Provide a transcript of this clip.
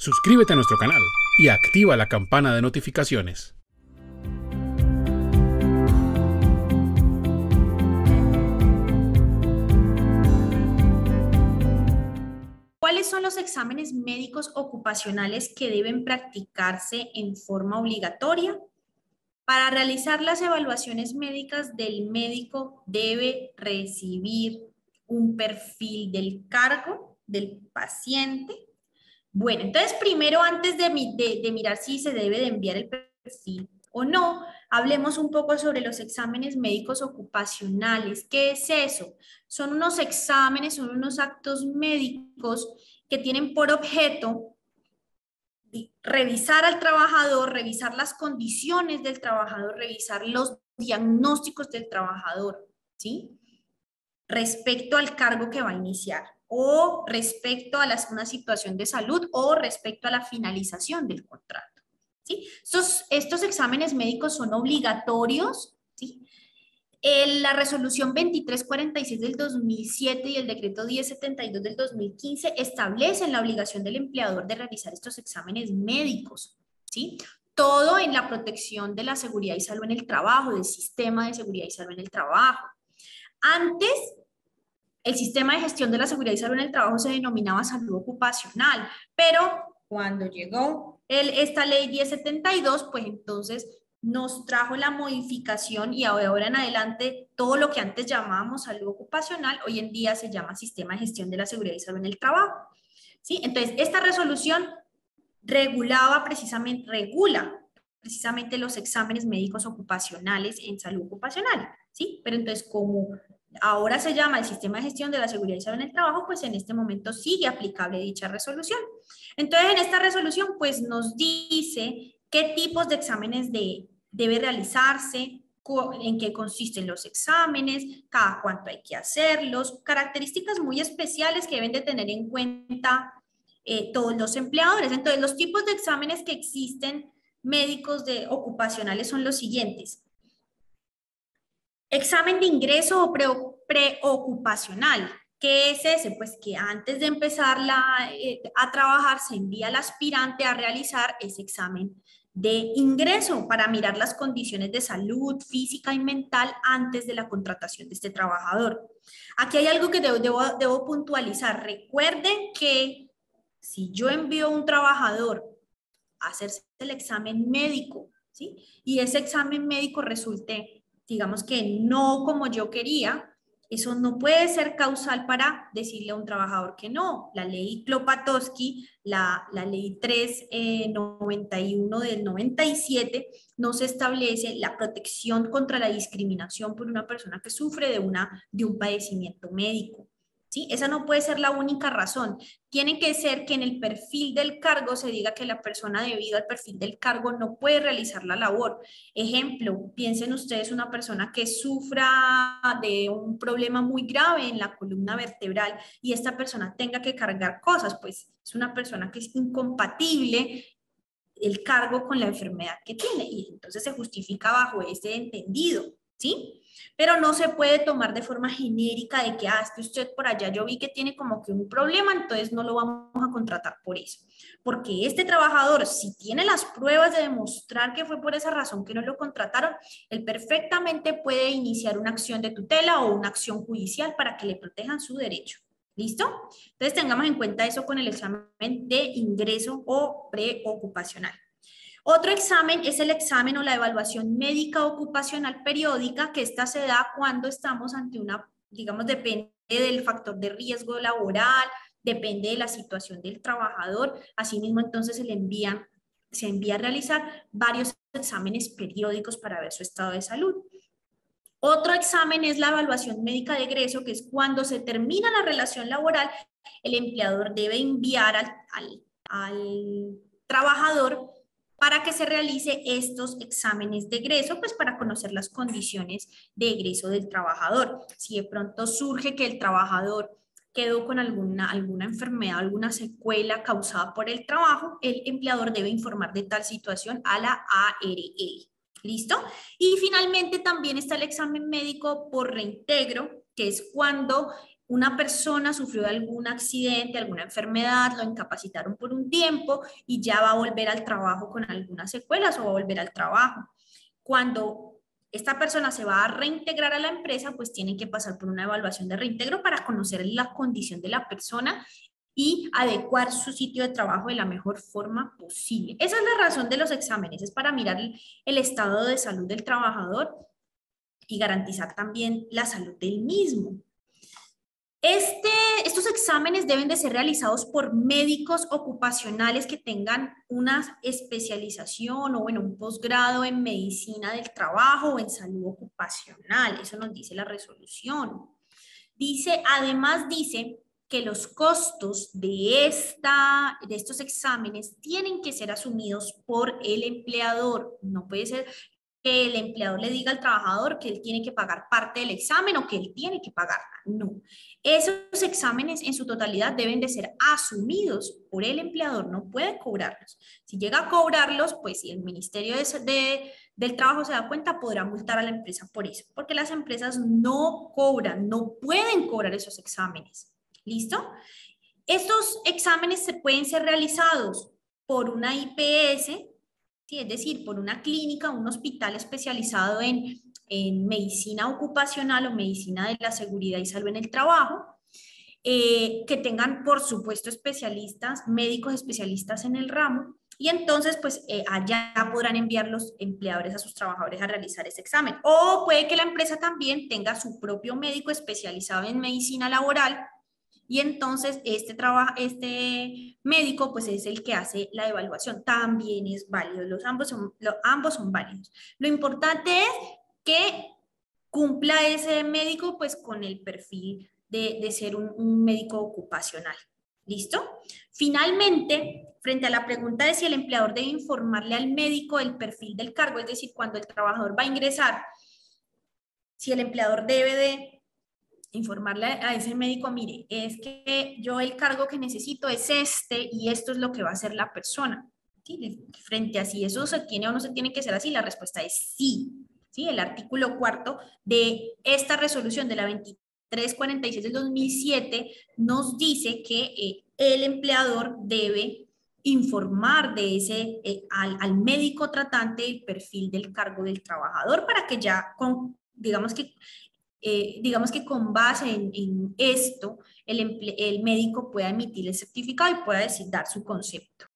Suscríbete a nuestro canal y activa la campana de notificaciones. ¿Cuáles son los exámenes médicos ocupacionales que deben practicarse en forma obligatoria? Para realizar las evaluaciones médicas del médico debe recibir un perfil del cargo del paciente. Bueno, entonces primero antes de mirar si se debe de enviar el perfil o no, hablemos un poco sobre los exámenes médicos ocupacionales. ¿Qué es eso? Son unos exámenes, son unos actos médicos que tienen por objeto revisar al trabajador, revisar las condiciones del trabajador, revisar los diagnósticos del trabajador, ¿sí? Respecto al cargo que va a iniciar, o respecto a una situación de salud, o respecto a la finalización del contrato, ¿sí? Estos exámenes médicos son obligatorios, ¿sí? La resolución 2346 del 2007 y el decreto 1072 del 2015 establecen la obligación del empleador de realizar estos exámenes médicos, ¿sí? Todo en la protección de la seguridad y salud en el trabajo, del sistema de seguridad y salud en el trabajo. Antes, el sistema de gestión de la seguridad y salud en el trabajo se denominaba salud ocupacional, pero cuando llegó esta ley 1072, pues entonces nos trajo la modificación y ahora en adelante todo lo que antes llamábamos salud ocupacional, hoy en día se llama sistema de gestión de la seguridad y salud en el trabajo, ¿sí? Entonces, esta resolución regula precisamente los exámenes médicos ocupacionales en salud ocupacional, ¿sí? Pero entonces, como ahora se llama el sistema de gestión de la seguridad y salud en el trabajo, pues en este momento sigue aplicable dicha resolución. Entonces, en esta resolución, pues nos dice qué tipos de exámenes debe realizarse, en qué consisten los exámenes, cada cuánto hay que hacerlos, características muy especiales que deben de tener en cuenta todos los empleadores. Entonces, los tipos de exámenes que existen médicos ocupacionales son los siguientes. Examen de ingreso o preocupacional. ¿Qué es ese? Pues que antes de empezar a trabajar se envía al aspirante a realizar ese examen de ingreso para mirar las condiciones de salud física y mental antes de la contratación de este trabajador. Aquí hay algo que debo puntualizar. Recuerden que si yo envío a un trabajador a hacerse el examen médico, ¿sí? Y ese examen médico resulte, digamos que no como yo quería, eso no puede ser causal para decirle a un trabajador que no. La ley Klopatowski, la ley 391 del 97, nos establece la protección contra la discriminación por una persona que sufre de un padecimiento médico, ¿sí? Esa no puede ser la única razón. Tiene que ser que en el perfil del cargo se diga que la persona debido al perfil del cargo no puede realizar la labor. Ejemplo, piensen ustedes una persona que sufra de un problema muy grave en la columna vertebral y esta persona tenga que cargar cosas, pues es una persona que es incompatible el cargo con la enfermedad que tiene y entonces se justifica bajo ese entendido, ¿sí? Pero no se puede tomar de forma genérica de que, es que usted por allá yo vi que tiene como que un problema, entonces no lo vamos a contratar por eso. Porque este trabajador, si tiene las pruebas de demostrar que fue por esa razón que no lo contrataron, él perfectamente puede iniciar una acción de tutela o una acción judicial para que le protejan su derecho. ¿Listo? Entonces tengamos en cuenta eso con el examen de ingreso o preocupacional. Otro examen es el examen o la evaluación médica ocupacional periódica, que esta se da cuando estamos ante digamos, depende del factor de riesgo laboral, depende de la situación del trabajador. Asimismo, entonces se envía a realizar varios exámenes periódicos para ver su estado de salud. Otro examen es la evaluación médica de egreso, que es cuando se termina la relación laboral, el empleador debe enviar al trabajador para que se realice estos exámenes de egreso, pues para conocer las condiciones de egreso del trabajador. Si de pronto surge que el trabajador quedó con alguna enfermedad, alguna secuela causada por el trabajo, el empleador debe informar de tal situación a la ARE. ¿Listo? Y finalmente también está el examen médico por reintegro, que es cuando una persona sufrió de algún accidente, alguna enfermedad, lo incapacitaron por un tiempo y ya va a volver al trabajo con algunas secuelas o va a volver al trabajo. Cuando esta persona se va a reintegrar a la empresa, pues tienen que pasar por una evaluación de reintegro para conocer la condición de la persona y adecuar su sitio de trabajo de la mejor forma posible. Esa es la razón de los exámenes, es para mirar el estado de salud del trabajador y garantizar también la salud del mismo. Estos exámenes deben de ser realizados por médicos ocupacionales que tengan una especialización o bueno, un posgrado en medicina del trabajo o en salud ocupacional. Eso nos dice la resolución. Además dice que los costos de estos exámenes tienen que ser asumidos por el empleador. No puede ser que el empleador le diga al trabajador que él tiene que pagar parte del examen o que él tiene que pagarla. No. Esos exámenes en su totalidad deben de ser asumidos por el empleador, no puede cobrarlos. Si llega a cobrarlos, pues si el Ministerio del Trabajo se da cuenta, podrá multar a la empresa por eso, porque las empresas no cobran, no pueden cobrar esos exámenes. ¿Listo? Estos exámenes se pueden ser realizados por una IPS, ¿sí? Es decir, por una clínica, un hospital especializado en medicina ocupacional o medicina de la seguridad y salud en el trabajo, que tengan, por supuesto, especialistas, médicos especialistas en el ramo, y entonces, pues, allá podrán enviar los empleadores a sus trabajadores a realizar ese examen. O puede que la empresa también tenga su propio médico especializado en medicina laboral, y entonces este médico pues es el que hace la evaluación. También es válido, ambos son válidos. Lo importante es que cumpla ese médico pues con el perfil de ser un médico ocupacional. ¿Listo? Finalmente, frente a la pregunta de si el empleador debe informarle al médico el perfil del cargo, es decir, cuando el trabajador va a ingresar, si el empleador debe de informarle a ese médico, mire, es que yo el cargo que necesito es este y esto es lo que va a hacer la persona. ¿Sí? Frente a si eso se tiene o no se tiene que ser así, la respuesta es sí. ¿Sí? El artículo 4 de esta resolución de la 2346 del 2007 nos dice que el empleador debe informar de al médico tratante el perfil del cargo del trabajador para que ya digamos que con base en esto, el médico pueda emitir el certificado y pueda dar su concepto.